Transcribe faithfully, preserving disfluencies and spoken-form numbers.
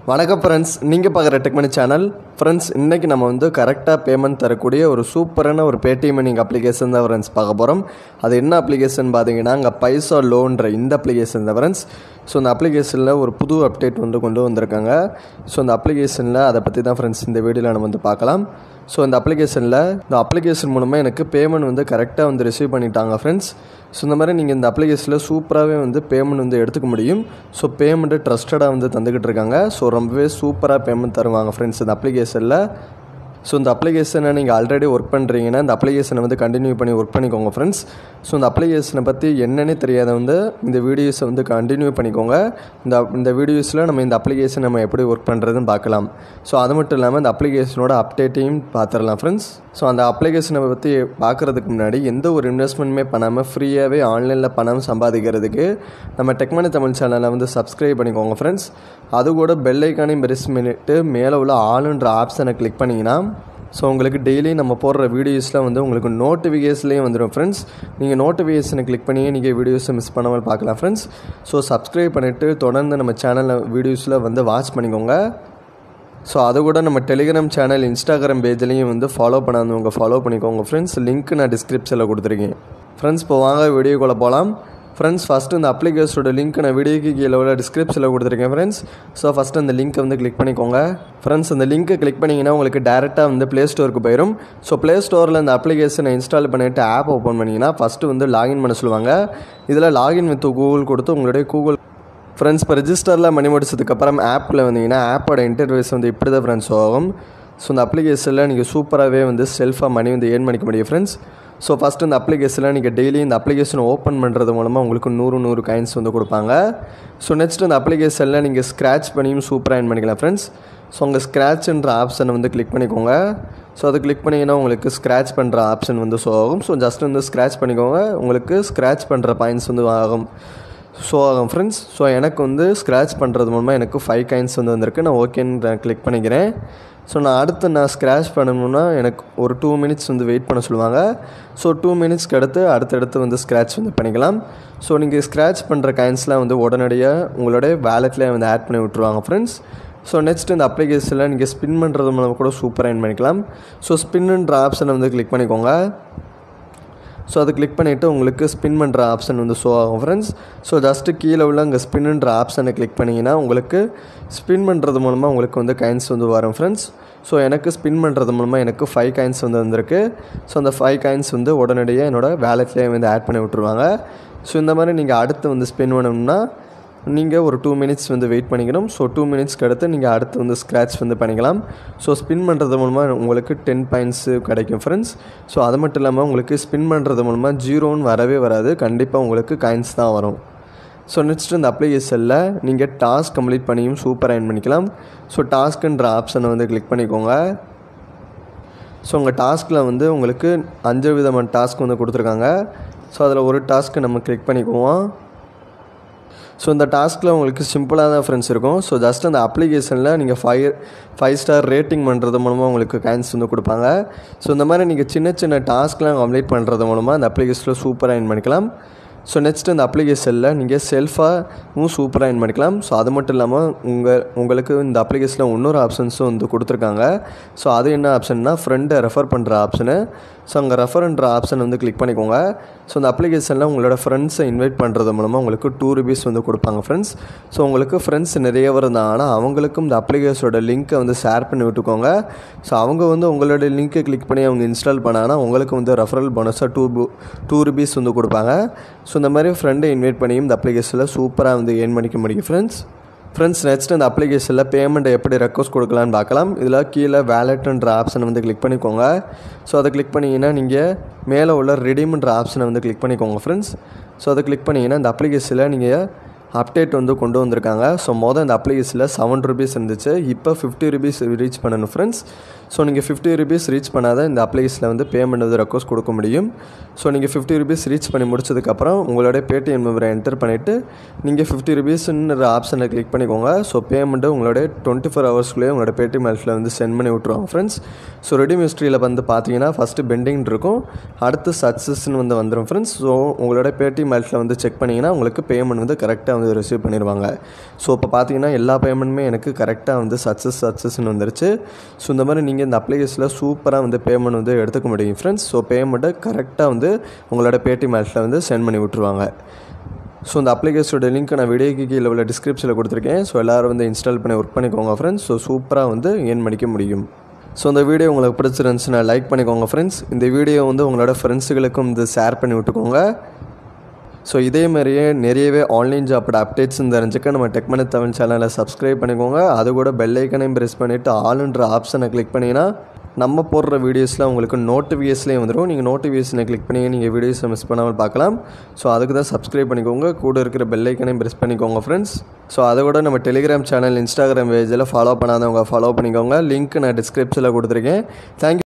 வணக்கம் ஃப்ரெண்ட்ஸ், நீங்கள் பார்க்குற டெக் மணி சேனல். ஃப்ரெண்ட்ஸ், இன்றைக்கி நம்ம வந்து கரெக்டாக பேமெண்ட் தரக்கூடிய ஒரு சூப்பரான ஒரு பேடிஎம் நீங்கள் அப்ளிகேஷன் தான் ஃப்ரெண்ட்ஸ் பார்க்க போகிறோம். அது என்ன அப்ளிகேஷன் பார்த்தீங்கன்னா, அங்கே பைசா லோன்ற இந்த அப்ளிகேஷன் தான் ஃப்ரெண்ட்ஸ். ஸோ இந்த அப்ளிகேஷனில் ஒரு புது அப்டேட் வந்து கொண்டு வந்திருக்காங்க. ஸோ இந்த அப்ளிகேஷனில் அதை பற்றி தான் ஃப்ரெண்ட்ஸ் இந்த வீடியோவில் நம்ம வந்து பார்க்கலாம். ஸோ இந்த அப்ளிகேஷனில் இந்த அப்ளிகேஷன் மூலமாக எனக்கு பேமெண்ட் வந்து கரெக்டாக வந்து ரிசீவ் பண்ணிட்டாங்க ஃப்ரெண்ட்ஸ். ஸோ இந்த மாதிரி நீங்கள் இந்த அப்ளிகேஷனில் சூப்பராகவே வந்து பேமெண்ட் வந்து எடுத்துக்க முடியும். ஸோ பேமெண்ட்டு ட்ரஸ்டடாக வந்து தந்துக்கிட்டு இருக்காங்க. ஸோ ரொம்பவே சூப்பராக பேமெண்ட் தருவாங்க ஃப்ரெண்ட்ஸ் இந்த அப்ளிகேஷனில். ஸோ இந்த அப்ளிகேஷனை நீங்கள் ஆல்ரெடி ஒர்க் பண்ணுறீங்கன்னா இந்த அப்ளிகேஷனை வந்து கண்டினியூ பண்ணி ஒர்க் பண்ணிக்கோங்க ஃப்ரெண்ட்ஸ். ஸோ இந்த அப்ளிகேஷனை பற்றி என்னென்னு தெரியாத வந்து இந்த வீடியோஸை வந்து கண்டினியூ பண்ணிக்கோங்க. இந்த இந்த வீடியோஸில் நம்ம இந்த அப்ளிகேஷன் நம்ம எப்படி ஒர்க் பண்ணுறதுன்னு பார்க்கலாம். ஸோ அது மட்டும் இல்லாமல் இந்த அப்ளிகேஷனோட அப்டேட்டையும் பார்த்துடலாம் ஃப்ரெண்ட்ஸ். ஸோ அந்த அப்ளிகேஷனை பற்றி பார்க்குறதுக்கு முன்னாடி எந்த ஒரு இன்வெஸ்ட்மெண்ட்டுமே பண்ணாமல் ஃப்ரீயாகவே ஆன்லைனில் பணம் சம்பாதிக்கிறதுக்கு நம்ம டெக் மணி தமிழ் சேனலை வந்து சப்ஸ்கிரைப் பண்ணிக்கோங்க ஃப்ரெண்ட்ஸ். அது கூட பெல் ஐக்கானையும் ப்ரெஸ் பண்ணிவிட்டு மேலே உள்ள ஆளுன்ற ஆப்ஷனை கிளிக் பண்ணிங்கன்னா ஸோ உங்களுக்கு டெய்லி நம்ம போடுற வீடியோஸில் வந்து உங்களுக்கு நோட்டிஃபிகேஷன்லேயும் வந்துடும் ஃப்ரெண்ட்ஸ். நீங்கள் நோட்டிஃபிகேஷனை கிளிக் பண்ணி நீங்கள் வீடியோஸை மிஸ் பண்ணாமல் பார்க்கலாம் ஃப்ரெண்ட்ஸ். ஸோ சப்ஸ்கிரைப் பண்ணிவிட்டு தொடர்ந்து நம்ம சேனலில் வீடியோஸில் வந்து வாட்ச் பண்ணிக்கோங்க. ஸோ அது கூட நம்ம டெலிகிராம் சேனல், இன்ஸ்டாகிராம் பேஜ்லேயும் வந்து ஃபாலோ பண்ணாதவங்க ஃபாலோ பண்ணிக்கோங்க ஃப்ரெண்ட்ஸ். லிங்க் நான் டிஸ்கிரிப்ஷனில் கொடுத்துருக்கேன் ஃப்ரெண்ட்ஸ். இப்போ வாங்க வீடியோக்குள்ளே போகலாம் ஃப்ரெண்ட்ஸ். ஃபஸ்ட்டு இந்த அப்ளிகேஷனோட லிங்க் நான் வீடியோக்கு கீழே உள்ள டிஸ்கிரிப்ஷனில் கொடுத்துருக்கேன் ஃப்ரெண்ட்ஸ். ஸோ ஃபஸ்ட்டு அந்த லிங்க்கை வந்து கிளிக் பண்ணிக்கோங்க ஃப்ரெண்ட்ஸ். அந்த லிங்க்கை கிளிக் பண்ணிங்கன்னா உங்களுக்கு டேரெக்டாக வந்து ப்ளே ஸ்டோருக்கு போயிடும். ஸோ ப்ளே ஸ்டோரில் இந்த அப்ளிகேஷனை இன்ஸ்டால் பண்ணிவிட்டு ஆப் ஓப்பன் பண்ணிங்கன்னா ஃபஸ்ட்டு வந்து லாகின் பண்ண சொல்லுவாங்க. இதில் லாகின் வித் கூகுள் கொடுத்து உங்களுடைய கூகுள் ஃப்ரெண்ட்ஸ் இப்போ ரிஜிஸ்டரில் மணி முடிச்சதுக்கப்புறம் ஆப்பில் வந்தீங்கன்னா ஆப்போட இன்டர்ஃபேஸ் வந்து இப்படி தான் ஃப்ரெண்ட்ஸ் ஆகும். ஸோ இந்த அப்ளிகேஷனில் நீங்கள் சூப்பராகவே வந்து செல்ஃபாக மணி வந்து ஏர்ன் பண்ணிக்க முடியும் ஃப்ரெண்ட்ஸ். ஸோ ஃபஸ்ட்டு இந்த அப்ளிகேஷனில் நீங்கள் டெய்லி இந்த அப்ளிகேஷனை ஓப்பன் பண்ணுறது மூலமாக உங்களுக்கு நூறு நூறு காயின்ஸ் வந்து கொடுப்பாங்க. ஸோ நெக்ஸ்ட்டு இந்த அப்ளிகேஷனில் நீங்கள் ஸ்க்ராட்ச் பண்ணியும் சூப்பராக ஏர்ன் பண்ணிக்கலாம் ஃப்ரெண்ட்ஸ். ஸோ உங்கள் ஸ்க்ராட்ச்ன்ற ஆப்ஷனை வந்து கிளிக் பண்ணிக்கோங்க. ஸோ அதை கிளிக் பண்ணிங்கன்னா உங்களுக்கு ஸ்க்ராட்ச் பண்ணுற ஆப்ஷன் வந்து ஷோ ஆகும். ஸோ ஜஸ்ட் வந்து ஸ்க்ராட்ச் பண்ணிக்கோங்க, உங்களுக்கு ஸ்க்ராட்ச் பண்ணுற பாயிண்ட்ஸ் வந்து ஆகும் ஷோ ஆகும் ஃப்ரெண்ட்ஸ். ஸோ எனக்கு வந்து ஸ்க்ராட்ச் பண்ணுறது மூலமாக எனக்கு ஃபைவ் காயின்ஸ் வந்து வந்திருக்கு. நான் ஓகேன்னு கிளிக் பண்ணிக்கிறேன். ஸோ நான் அடுத்து நான் ஸ்க்ராட்ச் பண்ணணும்னா எனக்கு ஒரு டூ மினிட்ஸ் வந்து வெயிட் பண்ண சொல்லுவாங்க. ஸோ டூ மினிட்ஸ்க்கு அடுத்து அடுத்தடுத்து வந்து ஸ்க்ராட்ச் வந்து பண்ணிக்கலாம். ஸோ நீங்கள் ஸ்க்ராட்ச் பண்ணுற காயின்ஸ்லாம் வந்து உடனடியாக உங்களுடைய வேலெட்லேயே வந்து ஆட் பண்ணி விட்ருவாங்க ஃப்ரெண்ட்ஸ். ஸோ நெக்ஸ்ட் இந்த அப்ளிகேஷனில் நீங்கள் ஸ்பின் பண்ணுறது மூலம் கூட சூப்பராக ஏர்ன் பண்ணிக்கலாம். ஸோ ஸ்பின்னுன்ற ஆப்ஷனை வந்து கிளிக் பண்ணிக்கோங்க. ஸோ அதை கிளிக் பண்ணிவிட்டு உங்களுக்கு ஸ்பின் பண்ணுற ஆப்ஷன் வந்து ஷோ ஆகும் ஃப்ரெண்ட்ஸ். ஸோ ஜஸ்ட்டு கீழே உள்ள அங்கே ஸ்பின்னுன்ற ஆப்ஷனை கிளிக் பண்ணிங்கன்னா உங்களுக்கு ஸ்பின் பண்ணுறது மூலமாக உங்களுக்கு வந்து காயின்ஸ் வந்து வரும் ஃப்ரெண்ட்ஸ். ஸோ எனக்கு ஸ்பின் பண்ணுறது மூலமாக எனக்கு ஃபைவ் காயின்ஸ் வந்து வந்திருக்கு. ஸோ அந்த ஃபைவ் காயின்ஸ் வந்து உடனடியாக என்னோடய வேலெட்லேயே வந்து ஆட் பண்ணி விட்ருவாங்க. ஸோ இந்த மாதிரி நீங்கள் அடுத்து வந்து ஸ்பின் பண்ணணும்னா நீங்கள் ஒரு டூ மினிட்ஸ் வந்து வெயிட் பண்ணிக்கணும். ஸோ டூ மினிட்ஸ்க்கு அடுத்து நீங்கள் அடுத்து வந்து ஸ்க்ராட்ச் வந்து பண்ணிக்கலாம். ஸோ ஸ்பின் பண்ணுறது மூலமாக உங்களுக்கு டென் பாயிண்ட்ஸு கிடைக்கும் ஃப்ரெண்ட்ஸ். ஸோ அது மட்டும் இல்லாமல் உங்களுக்கு ஸ்பின் பண்ணுறது மூலமாக ஜீரோன்னு வரவே வராது, கண்டிப்பாக உங்களுக்கு காயின்ஸ் தான் வரும். ஸோ நெக்ஸ்ட்டு இந்த அப்ளிகேஷனில் நீங்கள் டாஸ்க் கம்ப்ளீட் பண்ணியும் சூப்பராக ஏர்ன் பண்ணிக்கலாம். ஸோ டாஸ்க்குன்ற ஆப்ஷனை வந்து கிளிக் பண்ணிக்கோங்க. ஸோ உங்கள் டாஸ்கில் வந்து உங்களுக்கு அஞ்சு விதமான டாஸ்க் வந்து கொடுத்துருக்காங்க. ஸோ அதில் ஒரு டாஸ்க்கு நம்ம கிளிக் பண்ணிக்குவோம். ஸோ இந்த டாஸ்கில் உங்களுக்கு சிம்பிளாக தான் ஃப்ரெண்ட்ஸ் இருக்கும். ஸோ ஜஸ்ட் அந்த அப்ளிகேஷனில் நீங்கள் ஃபைவ் ஃபைவ் ஸ்டார் ரேட்டிங் பண்ணுறது மூலமாக உங்களுக்கு காயின்ஸ் வந்து கொடுப்பாங்க. ஸோ இந்த மாதிரி நீங்கள் சின்ன சின்ன டாஸ்க்லாம் கம்ப்ளீட் பண்ணுறது மூலமாக அந்த அப்ளிகேஷனில் சூப்பராக ஏர்ன் பண்ணிக்கலாம். ஸோ நெக்ஸ்ட் இந்த அப்ளிகேஷனில் நீங்கள் செல்ஃபாகவும் சூப்பராக ஏர்ன் பண்ணிக்கலாம். ஸோ அது மட்டும் இல்லாமல் உங்கள் உங்களுக்கு இந்த அப்ளிகேஷனில் இன்னொரு ஆப்ஷன்ஸும் வந்து கொடுத்துருக்காங்க. ஸோ அது என்ன ஆப்ஷன்னா ஃப்ரெண்டை ரெஃபர் பண்ணுற ஆப்ஷனு. ஸோ அங்கே ரெஃபர்ன்ற ஆப்ஷன் வந்து கிளிக் பண்ணிக்கோங்க. ஸோ இந்த அப்ளிகேஷனில் உங்களோட ஃப்ரெண்ட்ஸை இன்வைட் பண்ணுறது மூலமாக உங்களுக்கு டூ ருபீஸ் வந்து கொடுப்பாங்க ஃப்ரெண்ட்ஸ். ஸோ உங்களுக்கு ஃப்ரெண்ட்ஸ் நிறைய இருந்தாங்கன்னா அவங்களுக்கும் இந்த அப்ளிகேஷனோட லிங்க்கை வந்து ஷேர் பண்ணி விட்டுக்கோங்க. ஸோ அவங்க வந்து உங்களோட லிங்க்கை கிளிக் பண்ணி அவங்க இன்ஸ்டால் பண்ணாங்கன்னா உங்களுக்கு வந்து ரெஃபரல் போனஸாக டூ டூ ருபீஸ் வந்து கொடுப்பாங்க. ஸோ இந்த மாதிரி ஃப்ரெண்டை இன்வைட் பண்ணியும் இந்த அப்ளிகேஷனில் சூப்பராக வந்து ஏர்ன் பண்ணிக்க முடியும் ஃப்ரெண்ட்ஸ். ஃப்ரெண்ட்ஸ் நெக்ஸ்ட் இந்த அப்ளிகேஷனில் பேமெண்ட்டை எப்படி ரெக்வஸ்ட் கொடுக்கலான்னு பார்க்கலாம். இதில் கீழே வேலெட்டுன்ற ஆப்ஷனை வந்து கிளிக் பண்ணிக்கோங்க. ஸோ அதை கிளிக் பண்ணிங்கன்னா நீங்கள் மேலே உள்ள ரெடீம்ன்ற ஆப்ஷனை வந்து கிளிக் பண்ணிக்கோங்க ஃப்ரெண்ட்ஸ். ஸோ அதை கிளிக் பண்ணிங்கன்னா இந்த அப்ளிகேஷனில் நீங்கள் அப்டேட் வந்து கொண்டு வந்திருக்காங்க. ஸோ மொதல் இந்த அப்ளிகேஷனில் செவன் ருபீஸ் இருந்துச்சு, இப்போ ஃபிஃப்டி ருபீஸ் ரீச் பண்ணணும் ஃப்ரெண்ட்ஸ். ஸோ நீங்கள் ஃபிஃப்டி ருபீஸ் ரீச் பண்ணாத இந்த அப்ளிகேஷனில் வந்து பேமெண்ட் வந்து ரெக்வஸ்ட் கொடுக்க முடியும். ஸோ நீங்கள் ஃபிஃப்டி ருபீஸ் ரீச் பண்ணி முடிச்சதுக்கப்புறம் உங்களுடைய பேடிஎம் நம்பரை என்டர் பண்ணிவிட்டு நீங்கள் ஃபிஃப்டி ருபீஸ்ன்ற ஆப்ஷனை கிளிக் பண்ணிக்கோங்க. ஸோ பேமெண்ட்டு உங்களுடைய டுவெண்ட்டி ஃபோர் ஹவர்ஸ்க்குள்ளேயே உங்களோட பேடிஎம் ஆப்ஸில் வந்து சென்ட் பண்ணி விட்ருவாங்க ஃப்ரெண்ட்ஸ். ஸோ ரெடீம் ஹிஸ்ட்ரியில் வந்து பார்த்தீங்கன்னா ஃபஸ்ட்டு பெண்டிங் இருக்கும், அடுத்து சக்ஸஸ்ன்னு வந்து வந்துடும் ஃப்ரெண்ட்ஸ். ஸோ உங்களோட பேடிஎம் ஆப்ஸில் வந்து செக் பண்ணிங்கன்னா உங்களுக்கு பேமெண்ட் வந்து கரெக்டாக வந்து ரிசீவ் பண்ணிடுவாங்க. ஸோ இப்போ பார்த்தீங்கன்னா எல்லா பேமெண்ட்டுமே எனக்கு கரெக்டாக வந்து சக்ஸஸ் சக்ஸஸ்ன்னு வந்துருச்சு. ஸோ இந்த மாதிரி நீங்கள் இந்த அப்ளிகேஷனில் சூப்பராக வந்து பேமெண்ட் வந்து எடுத்துக்க முடியும் ஃப்ரெண்ட்ஸ். ஸோ பேமெண்ட்டை கரெக்டாக வந்து உங்களோட பேடிஎம் ஆப்ஸில் வந்து சென்ட் பண்ணி விட்ருவாங்க. ஸோ இந்த அப்ளிகேஷனோட லிங்க் நான் வீடியோக்கு கீழே உள்ள டிஸ்கிரிப்ஷனில் கொடுத்துருக்கேன். ஸோ எல்லோரும் வந்து இன்ஸ்டால் பண்ணி ஒர்க் பண்ணிக்கோங்க ஃப்ரெண்ட்ஸ். ஸோ சூப்பராக வந்து ஏர்ன் பண்ணிக்க முடியும். ஸோ இந்த வீடியோ உங்களுக்கு பிடிச்சிருந்துச்சுன்னா லைக் பண்ணிக்கோங்க ஃப்ரெண்ட்ஸ். இந்த வீடியோ வந்து உங்களோட ஃப்ரெண்ட்ஸுகளுக்கும் வந்து ஷேர் பண்ணி விட்டுக்கோங்க. ஸோ இதே மாதிரியே நிறையவே ஆன்லைன் ஜாப்போட அப்டேட்ஸ் தெரிஞ்சுக்க நம்ம டெக் மனி தமிழ் சேனலை சப்ஸ்கிரைப் பண்ணிக்கோங்க. அது கூட பெல் ஐக்கனையும் ப்ரெஸ் பண்ணிவிட்டு ஆல்ன்ற ஆப்ஷனை கிளிக் பண்ணிங்கன்னா நம்ம போடுற வீடியோஸில் உங்களுக்கு நோட்டிஃபிகேஷன்லேயே வந்துடும். நீங்கள் நோட்டிஃபிகேஷனை கிளிக் பண்ணி நீங்கள் வீடியோஸை மிஸ் பண்ணாமல் பார்க்கலாம். ஸோ அதுக்கு தான் சப்ஸ்கிரைப் பண்ணிக்கோங்க. கூட இருக்கிற பெல் ஐக்கனையும் ப்ரெஸ் பண்ணிக்கோங்க ஃப்ரெண்ட்ஸ். ஸோ அதை விட நம்ம டெலிகிராம் சேனல், இன்ஸ்டாகிராம் பேஜில் ஃபாலோ பண்ணாதவங்க ஃபாலோ பண்ணிக்கோங்க. லிங்க் நான் டிஸ்கிரிப்ஷனில் கொடுத்துருக்கேன். தேங்க்யூ.